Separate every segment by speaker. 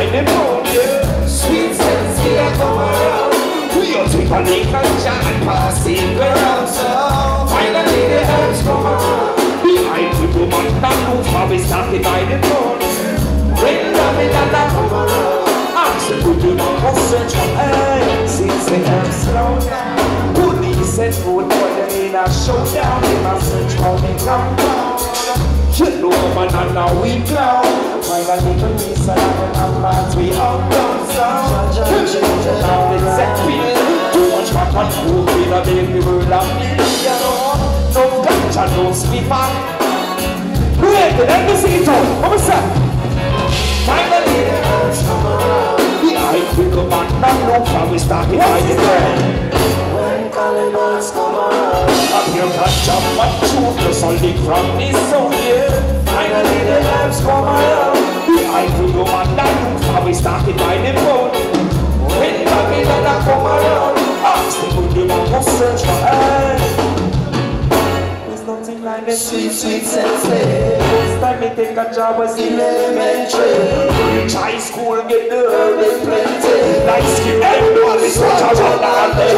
Speaker 1: the phone, yeah. Sweet sense, yeah, come around. We are take a link and chat and passing around, so finally the herbs come around. Behind the woman, that move how we started by the phone. Bring love in and that come around. Ask the good you know, go search for her. Since the herbs slow down. Police and food boy, they in a showdown. They must search for the compound. You know man and now we clown. Finally the peace and the plans we all done sound. Now it's set feel. Too much fat and food in a baby world of million. No ganja, no sleeper. Wait, let me see it all. Come on, sir. Finally the herbs come around. Behind we go back and look how we started by the ground. When calling noise come around, up here catch up and truth just only from this song, yeah. Finally the herbs come around. Behind we go back and look how we started by the phone. When Babylon come around, ask the good you want to search for her. Nothing like the sweet, sweet sense. First time me take a job was in elementary. Reach high school, get the herb plenty. Like skin, everybody such a job all day.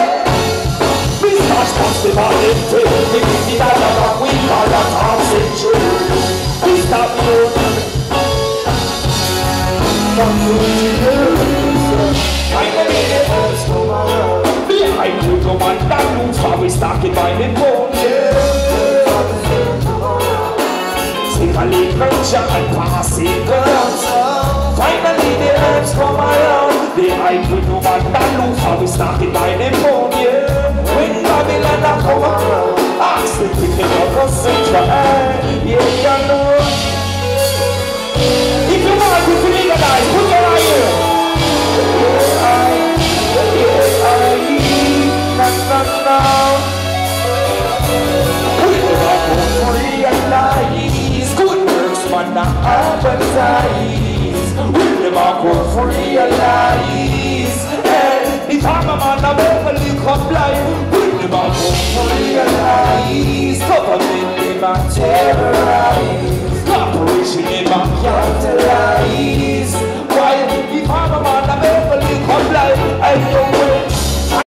Speaker 1: Mr. Spots the body, we give it all about we call that half century. Mr. Blood, finally the herbs come around. Behind we go and that moves how we started by the phone, yeah. Take a little shot and pass it around. Finally the herbs come around. Behind we go and that moves how we started by the phone, yeah. When Babylon come around, ask the people of us search for her, yeah, you know. If you want to legalize, put your eye here. Realize good works man not advertise. We never go realize.